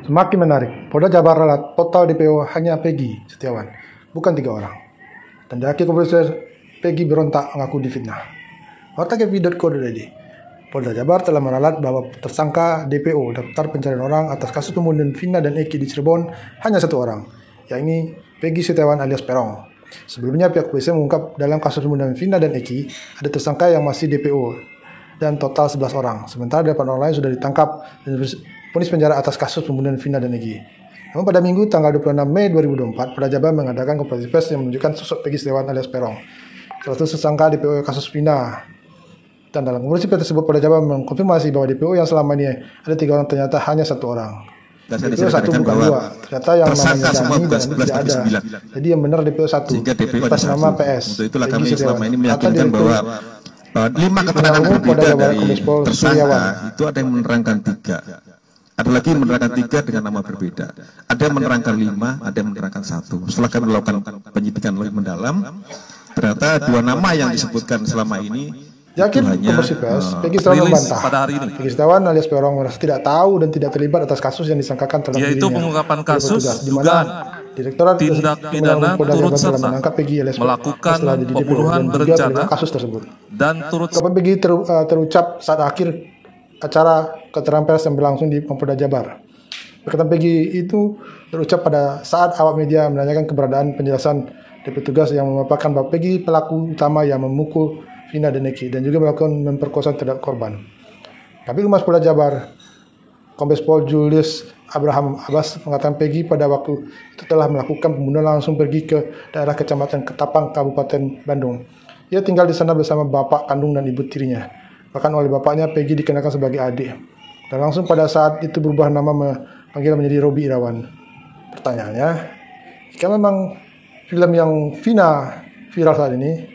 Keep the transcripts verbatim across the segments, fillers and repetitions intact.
Semakin menarik, Polda Jabar ralat total D P O hanya Peggy Setiawan, bukan tiga orang. Dan dari kepolisian Peggy berontak mengaku difitnah. Warta K P dot co dot I D. Polda Jabar telah meralat bahwa tersangka D P O daftar pencarian orang atas kasus pembunuhan Vina dan Eki di Cirebon hanya satu orang, yakni Peggy Setiawan alias Perong. Sebelumnya pihak kepolisian mengungkap dalam kasus pembunuhan Vina dan Eki ada tersangka yang masih D P O dan total sebelas orang. Sementara delapan orang lain sudah ditangkap dan vonis penjara atas kasus pembunuhan Vina dan Eki. Namun pada Minggu tanggal dua puluh enam Mei dua ribu dua puluh empat, Polda Jabar mengadakan konferensi pers yang menunjukkan sosok Peggy Setiawan alias Perong, salah satu tersangka D P O kasus Vina. Dan dalam konferensi pers tersebut, Polda Jabar mengkonfirmasi bahwa D P O yang selama ini ada tiga orang ternyata hanya satu orang. D P O satu bukan dua, ternyata yang namanya Dani dan tidak ada. Jadi yang benar D P O satu atas nama P S. Untuk itulah kami selama ini meyakinkan bahwa uh, lima keterangan berbeda dari tersangka itu ada yang menerangkan tiga. Ada lagi yang menerangkan tiga dengan nama berbeda. Ada yang menerangkan lima, ada yang menerangkan satu. Setelah kami melakukan penyidikan lebih mendalam, ternyata dua nama yang disebutkan selama ini yakin konversi pers, Peggy Setiawan membantah. Peggy Setiawan alias Perong merasa tidak tahu dan tidak terlibat atas kasus yang disangkakan terhadap dirinya. Yaitu pengungkapan kasus dugaan Direktorat tindak pidana turut serta melakukan pembunuhan berencana kasus tersebut. Dan turut Kapan Peggy ter, uh, terucap saat akhir acara keterangan pers yang berlangsung di Polda Jabar. Perkataan Peggy itu terucap pada saat awak media menanyakan keberadaan penjelasan dari petugas yang memaparkan bahwa Peggy pelaku utama yang memukul Vina dan Eki dan juga melakukan memperkosa terhadap korban. Kabid Humas Polda Jabar, Kombes Pol Julius Abraham Abbas mengatakan Peggy pada waktu itu telah melakukan pembunuhan langsung pergi ke daerah Kecamatan Ketapang, Kabupaten Bandung. Ia tinggal di sana bersama bapak kandung dan ibu tirinya. Bahkan oleh bapaknya Peggy dikenalkan sebagai adik. Dan langsung pada saat itu berubah nama memanggil menjadi Robi Irawan. Pertanyaannya, jika memang film yang Vina viral saat ini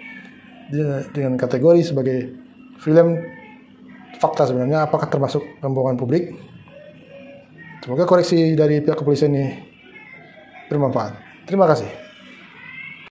dengan kategori sebagai film fakta sebenarnya, apakah termasuk pembohongan publik? Semoga koreksi dari pihak kepolisian ini bermanfaat. Terima kasih.